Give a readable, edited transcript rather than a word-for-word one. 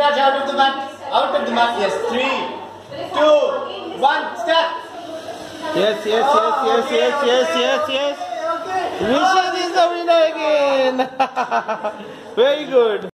Raj out of the mat. Out of the mat. Yes. 3, 2, 1. Start. Yes. Rishad is the winner again. Very good.